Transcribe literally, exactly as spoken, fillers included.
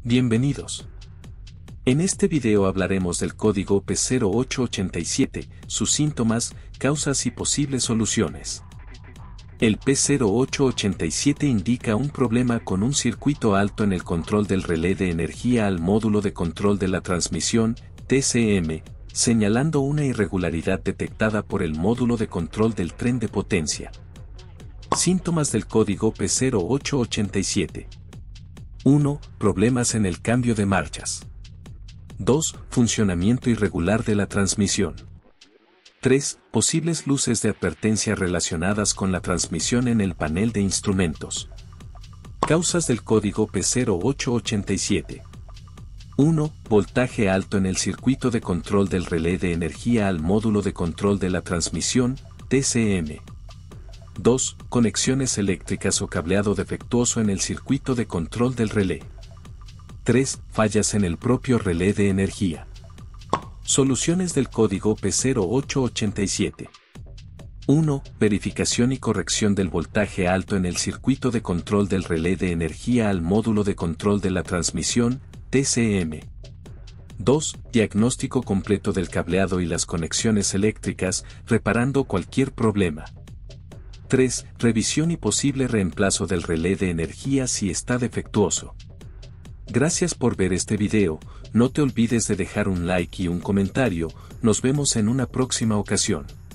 Bienvenidos. En este video hablaremos del código P cero ocho ochenta y siete, sus síntomas, causas y posibles soluciones. El P cero ocho ochenta y siete indica un problema con un circuito alto en el control del relé de energía al módulo de control de la transmisión, T C M, señalando una irregularidad detectada por el módulo de control del tren de potencia. Síntomas del código P cero ocho ochenta y siete. uno. Problemas en el cambio de marchas. dos. Funcionamiento irregular de la transmisión. tres. Posibles luces de advertencia relacionadas con la transmisión en el panel de instrumentos. Causas del código P cero ocho ochenta y siete. uno. Voltaje alto en el circuito de control del relé de energía al módulo de control de la transmisión, T C M. dos. Conexiones eléctricas o cableado defectuoso en el circuito de control del relé. tres. Fallas en el propio relé de energía. Soluciones del código P cero ocho ochenta y siete. uno. Verificación y corrección del voltaje alto en el circuito de control del relé de energía al módulo de control de la transmisión, T C M. dos. Diagnóstico completo del cableado y las conexiones eléctricas, reparando cualquier problema. tres. Revisión y posible reemplazo del relé de energía si está defectuoso. Gracias por ver este video, no te olvides de dejar un like y un comentario, nos vemos en una próxima ocasión.